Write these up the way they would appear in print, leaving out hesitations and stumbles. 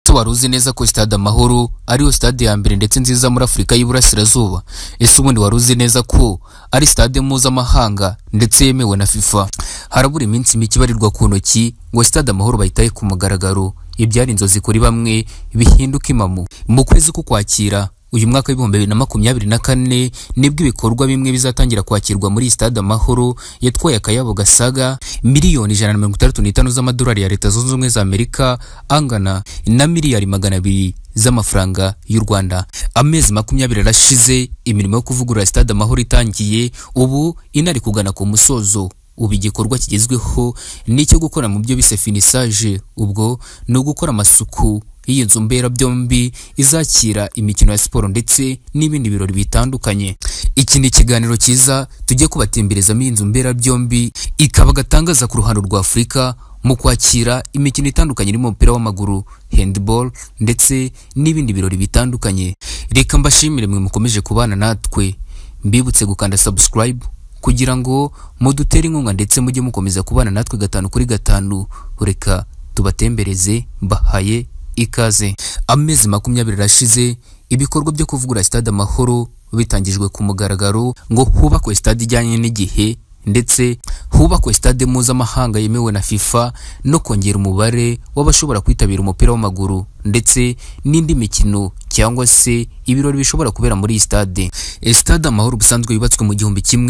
Waruzi neza ko Stade Amahoro ariyo stade ya mbere ndetse nziza muri Afrika y'Iburasirazuba. Ese ubundi waruzi neza ko ari stade mpuzamahanga ndetse yemewe na FIFA. Harabura iminsi mike barirwa ku ntoki ngo Stade Amahoro bayitaye ku mugaragaro. Ibyari inzozi kuri bamwe bihinduka imamu. Mu kwezi ko kwakira uyu mwaka wa 2024 nibwo ibikorwa bimwe bizatangira kwakirwa muri Stade Amahoro yatwaye akayabo gasaga miliyoni 165 z'amadolari ya Leta Zunze Ubumwe za Amerika, angana na miliyari 200 z'amafaranga y'u Rwanda. Amezi 20 arashize imirimo yo kuvugurura Stade Amahoro itangiye, ubu inari kugana ku musozo. Ubu igikorwa kigezweho nicyo gukora mu byo bise finissage, ubwo no gukora amasuku iyi nzu mbera byombi izakira imikino ya siporo ndetse n'ibindi birori bitandukanye. Iki ni ikiganiro cyiza tujye kubatemberezamo iyi nzu mbera byombi, ikaba gatangaza ku ruhando rwa Afrika mu kwakira imikino itandukanye irimo umupira w'amaguru, handball ndetse n'ibindi birori bitandukanye. Reka mbashimire mwe mukomeje kubana natwe, mbibutse gukanda subscribe kugira ngo mudutere inkunga ndetse mujye mukomeza kubana natwe 5 kuri 5. Reka tubatembereze, mbahaye ikaze. Amezi 20 arashize ibikorwa byo kuvugura Stade Amahoro bitangijwe ku mugaragaro ngo hubakwe stade ijyanye n'igihe ndetse hubakwe stade mpuzamahanga yemewe na FIFA, no kongera umubare w'abashobora kwitabira umupira w'amaguru ndetse n'indi mikino cyangwa se ibirori bishobora kubera muri stade. Stade Amahoro busanzwe yubatswe mu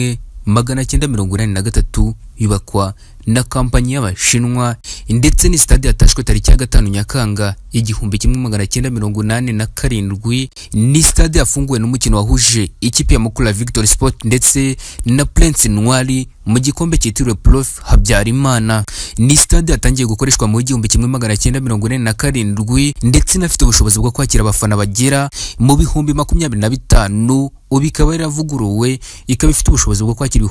1983 yubakwa na kampanyi y'Abashinwa ndetse ni stade yatashwe tariki ya 5 Nyakanga 1987. Ni stade yafunguwe n'umukino wahuje ikipe ya Mukura Victory Sport ndetse na Prince Ntwari mu gikombe cyitiriwe Prof Habyarimana. Ni stade yatangiye gukoreshwa mu 1987 ndetse inafite ubushobozi bwo kwakira abafana bagera mu 25,000. Ubu ikaba yaravuguruwe ikaba ifite ubushobozi bwo kwakira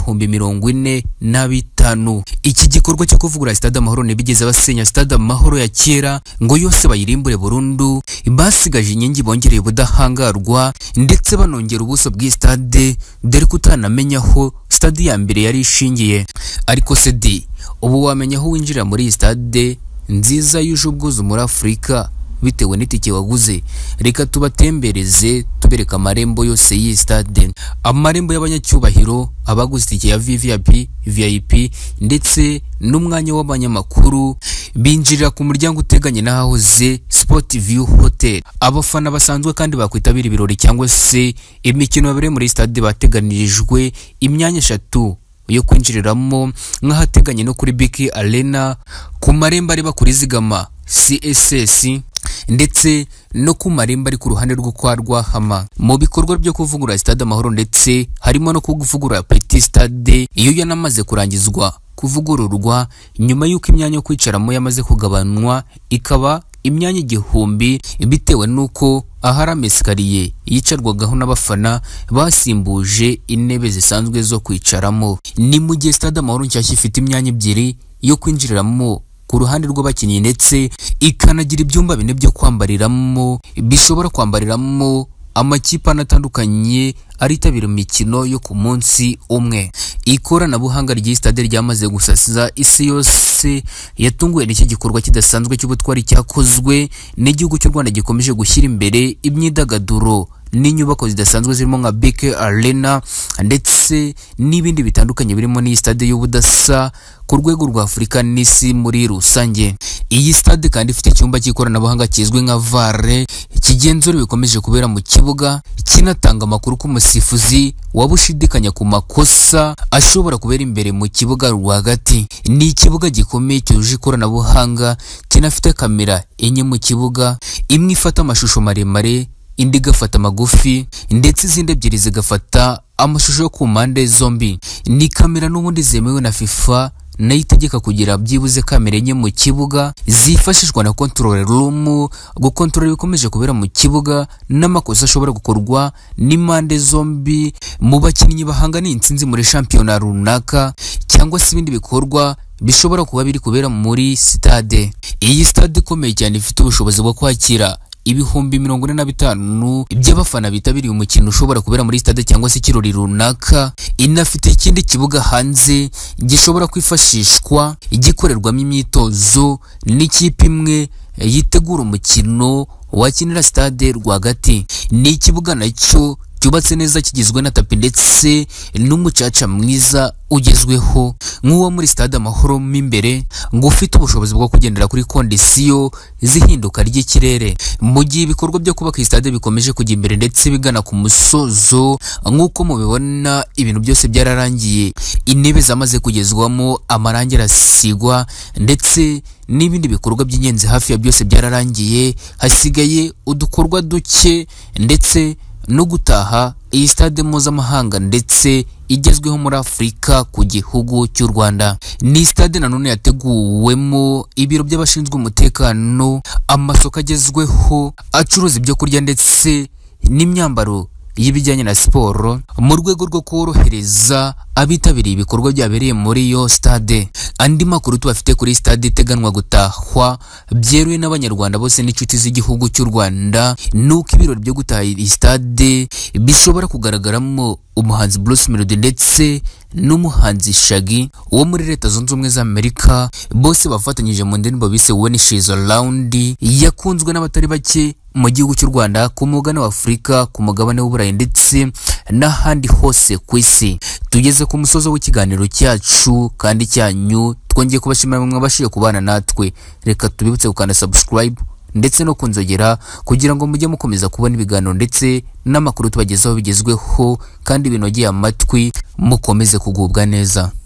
45,000. Iki gikorwa cyo kuvugura Stade Amahoro nebigeze basenya Stade Amahoro ya kera ngo yose bayirimbure burundu, basigaje inyengi bongereye ubudahangarwa ndetse banongera ubuso bw'i stade, dore kutanamenya aho stade ya mbere yari ishingiye. Ariko sedi ubu wamenya aho winjira muri stade nziza yuje ubwuzu muri Afrika bitewe n'itike waguze. Reka tubatembereze tubereka amarembo yose y'i stade. Amarembo y'abanyacyubahiro, abaguze itike ya VIP ndetse n'umwanya w'abanyamakuru binjirira ku muryango uteganye n'ahahoze Sport View Hotel. Abafana basanzwe kandi bakwitabira ibirori cyangwa se imikino yabereye muri stade bateganirijwe imyanya 3 yo kwinjiriramo nk'ahateganye no kuri BK Arena, ku marembo ari bakuri zigama CSS ndetse no ku marembo ari ku ruhande rwo kwa Rwahama. Mu bikorwa byo kuvugura Stade Amahoro ndetse harimo no kuvugura Petit Stade, iyo yanamaze kurangizwa kuvugururwa nyuma y'uko imyanya yo kwicaramo yamaze kugabanwa ikaba imyanya 1000 bitewe nuko ahari ameskariye yicarwagaho n'abafana basimbuje intebe zisanzwe zo kwicaramo. Ni mu gihe Stade Amahoro nshyashya ifite imyanya 2 yo kwinjiriramo ku ruhande rw'abakinnyi ndetse ikanagira ibyumba 4 byo kwambariramo, bishobora kwambariramo amakipe atandukanye aritabira imikino yo ku munsi umwe. Ikoranabuhanga ry'i stade ryamaze gusasiza isi yose, yatunguwe n'iki gikorwa kidasanzwe cy'ubutwari cyakozwe n'igihugu cy'u Rwanda gikomeje gushyira imbere imyidagaduro n'inyubako zidasanzwe zirimo nka BK Arena ndetse n'ibindi bitandukanye birimo ni stade y'ubudasa ku rwego rwa Afrika n'isi muri rusange. Iyi stade kandi ifite icyumba cy'ikoranabuhanga kizwi nka VAR kigenzura bikomeje kubera mu kibuga, kinatanga amakuru ku musifuzi wabushidikanya ku makosa ashobora kubera imbere mu kibuga rwagati. Ni ikibuga gikomeye cyuje ikoranabuhanga, kinafite kamera enye mu kibuga, imwe ifata amashusho maremare, indi gafata magufi ndetse izindi 2 zigafata amashusho yo ku mpande zombi. Ni kamera n'ubundi zemewe na FIFA nayitegeka kugira byibuze kamera enye mu kibuga zifashishwa na control room gukontrola bikomeje kubera mu kibuga n'amakosa ashobora gukorwa n'impande zombi mu bakinnyi bahanga n'insinzi muri shampiyona runaka cyangwa se ibindi bikorwa bishobora kuba biri kubera muri stade. Iyi stade ikomeye cyane ifite ubushobozi bwo kwakira 45,000 by'abafana bitabiriye umukino ushobora kubera muri stade cyangwa se ikirori runaka. Inafite ikindi kibuga hanze gishobora kwifashishwa igikorerwamo imyitozo n'ikipe imwe yitegura umukino wakinira stade rwagati. Ni ikibuga nacyo cyubatse neza kigizwe na tapi ndetse n'umucaca mwiza ugezweho nk'uwo muri stade Amahoro mo imbere, ngo ufite ubushobozi bwo kugendera kuri kondisiyo zihinduka ry'ikirere. Mu gihe ibikorwa byo kubaka stade bikomeje kujya imbere ndetse bigana ku musozo, nk'uko mubibona ibintu byose byararangiye, intebe zamaze kugezwamo, amarangi arasigwa ndetse n'ibindi bikorwa by'ingenzi hafi ya byose byararangiye. Hasigaye udukorwa duke ndetse no gutaha iyi stade mpuzamahanga ndetse igezweho muri Afurika ku gihugu cy'u Rwanda. Ni stade nanone yateguwemo ibiro by'abashinzwe umutekano, amasoko agezweho acuruza ibyo kurya ndetse n'imyambaro y'ibijyanye na siporo, mu rwego rwo korohereza abitabiriye ibikorwa byabereye muri yo stade. Andi makuru tubafite kuri stade iteganwa gutahwa byeruye n'abanyarwanda bose n'inshuti z'igihugu cy'u Rwanda, nuko ibirori byo gutaha iyi stade bishobora kugaragaramo umuhanzi Bruce Melody ndetse n'umuhanzi Shaggy wo muri Leta Zunze Ubumwe za Amerika, bose bafatanyije mu ndirimbo bise When She's Around, yakunzwe n'abatari bake mu gihugu cy'u Rwanda, ku mugabane wa Afurika, ku mugabane w'Uburayi ndetse n'ahandi hose ku isi. Tugeze ku musozo w'ikiganiro cyacu kandi cyanyu, twongeye kubashimira mwabashije kubana natwe. Reka tubibutse gukanda subscribe ndetse no kunzogera kugira ngo mujye mukomeza kubona ibiganiro ndetse n'amakuru tubagezaho bigezweho kandi binogeye amatwi, mukomeze kugubwa neza.